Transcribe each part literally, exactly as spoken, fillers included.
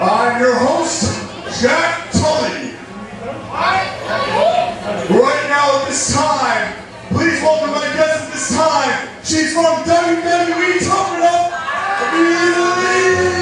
I'm your host, Jack Tully. Right now at this time, please welcome my guest at this time. She's from W W E Tough Enough, Ivelese.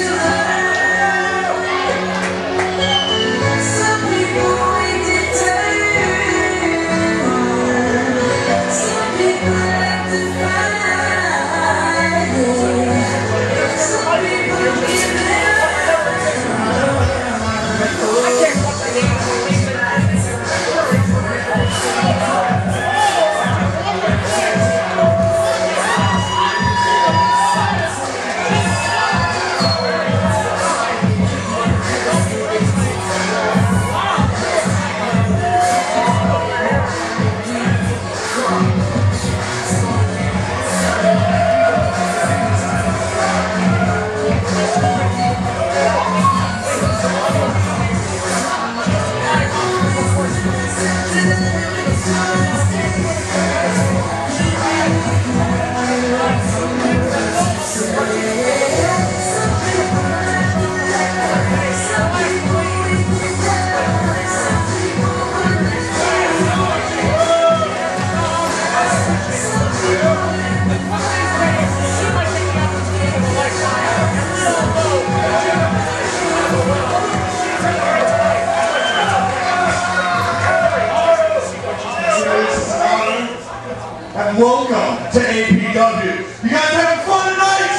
And welcome to A P W. You guys having fun tonight?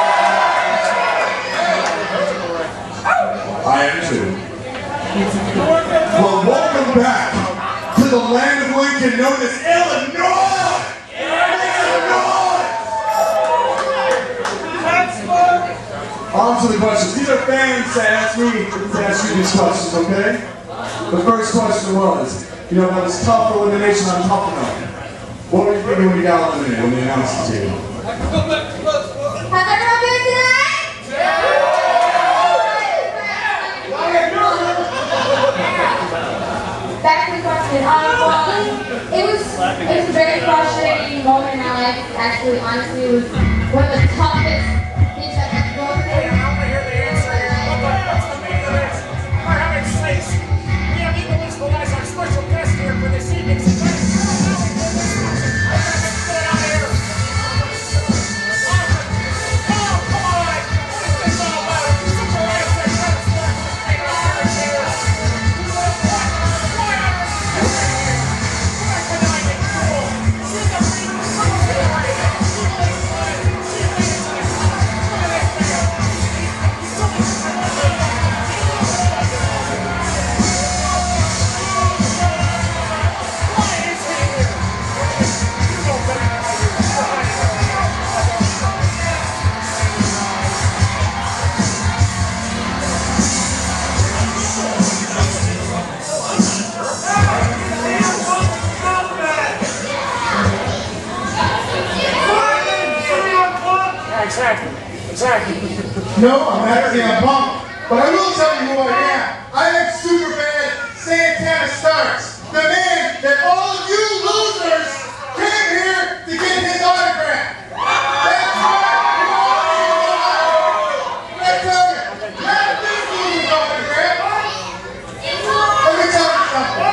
I am too. Well, welcome back to the land of Lincoln known as Illinois! Illinois! On to the questions. These are fans that asked me to ask you these questions, okay? The first question was, you know, that was tough elimination on Tough Enough. What were you thinking when you got eliminated, when they announced it to you? How's everyone doing tonight? Back to the question. Um, well, it was it was a very frustrating moment in my life. Actually, honestly, it was one of the toughest things I could go through. I want to hear the answer. What's the meaning of this? For heaven's sakes, we have Ivelese as our special guest here for this evening. Exactly. Exactly. No, I'm actually a bump. But I will tell you who I am. I am Super Bad Santana Starks, the man that all of you losers came here to get his autograph. That's right. I tell you, not this loser's autograph. Let me tell you something.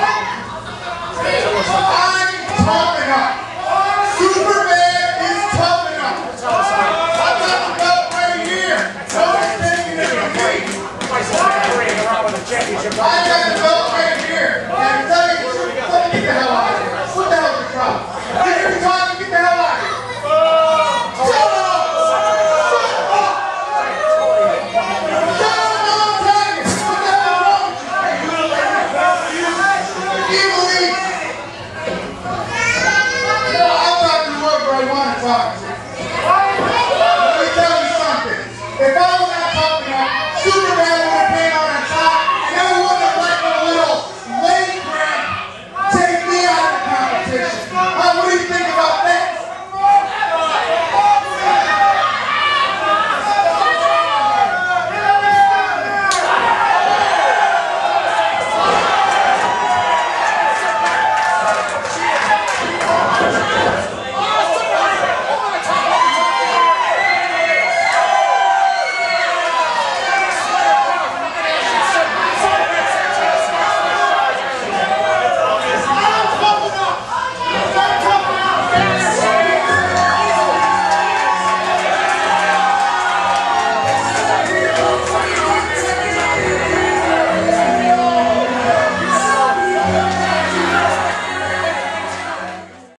I'm tough enough. Super Bad is tough enough. I've got the belt right here. No one's taking it from me. I got the belt right here. And tell you, get the hell out of here. What the hell is the problem? If you're talking, get the hell out of here. Shut up! Shut up! Shut up! I'm telling you. What the hell is wrong with you? Ivelese. No, I'm not going to work where I want to talk to. Let me tell you something. If I was not talking about Super Bad